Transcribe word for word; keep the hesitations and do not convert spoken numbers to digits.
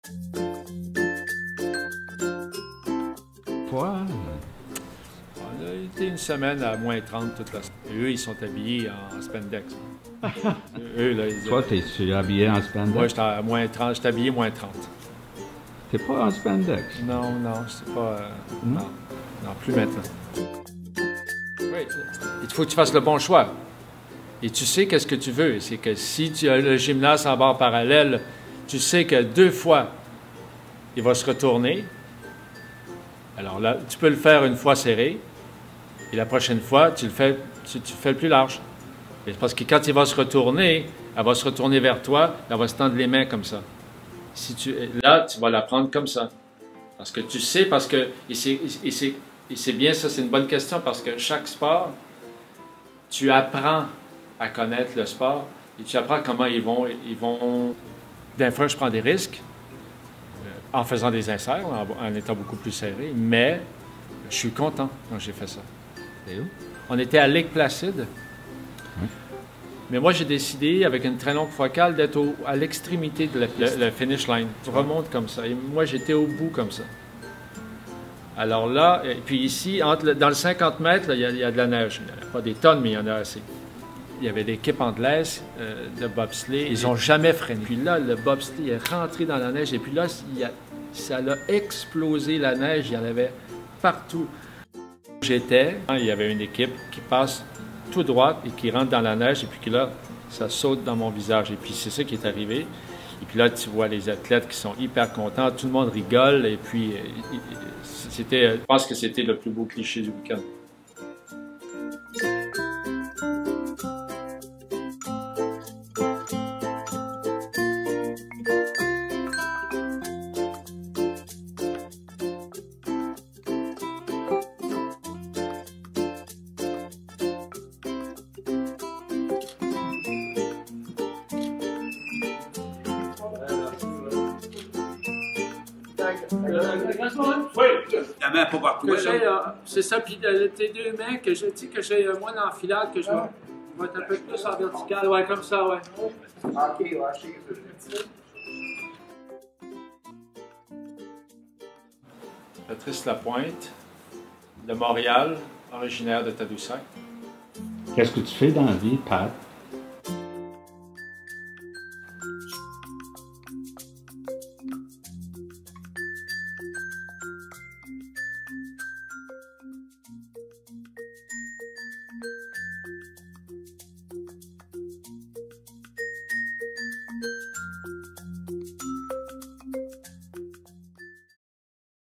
Quoi? On a été une semaine à moins trente toute la semaine. Et eux, ils sont habillés en spandex. eux, là, ils... Toi, t'es habillé en spandex? Moi, j'étais à moins trente, j'étais habillé moins trente. T'es pas en spandex? Non, non, c'est pas... Euh... Hmm? Non. non, plus maintenant. Oui, il faut que tu fasses le bon choix. Et tu sais qu'est-ce que tu veux. C'est que si tu as le gymnase en barre parallèle, tu sais que deux fois, il va se retourner. Alors là, tu peux le faire une fois serré, et la prochaine fois, tu le fais, tu, tu fais le plus large. Et parce que quand il va se retourner, elle va se retourner vers toi, elle va se tendre les mains comme ça. Si tu, là, tu vas la prendre comme ça. Parce que tu sais, parce que, et c'est, et c'est, et c'est bien ça, c'est une bonne question, parce que chaque sport, tu apprends à connaître le sport, et tu apprends comment ils vont, ils vont... D'un fois, je prends des risques, en faisant des inserts, en, en étant beaucoup plus serré, mais je suis content quand j'ai fait ça. C'est où? On était à Lake Placid, oui. Mais moi j'ai décidé, avec une très longue focale, d'être au, à l'extrémité de la, le, le finish line. Tu remontes comme ça, et moi j'étais au bout comme ça. Alors là, et puis ici, entre le, dans le cinquante mètres, il y, y a de la neige. Il n'y en a pas des tonnes, mais il y en a assez. Il y avait l'équipe anglaise euh, de bobsleigh. Ils n'ont jamais freiné. Puis là, le bobsleigh est rentré dans la neige. Et puis là, il a, ça a explosé la neige. Il y en avait partout. J'étais, il y avait une équipe qui passe tout droit et qui rentre dans la neige. Et puis là, ça saute dans mon visage. Et puis c'est ça qui est arrivé. Et puis là, tu vois les athlètes qui sont hyper contents. Tout le monde rigole. Et puis, c'était, je pense que c'était le plus beau cliché du week-end. Oui, la main pas partout. C'est ça, puis tes deux mains, que je dis que j'ai moins d'enfilade, que je vais, je vais être un peu plus en vertical, ouais, comme ça, ouais. Ok, ouais, je sais. Patrice Lapointe, de Montréal, originaire de Tadoussac. Qu'est-ce que tu fais dans la vie, Pat?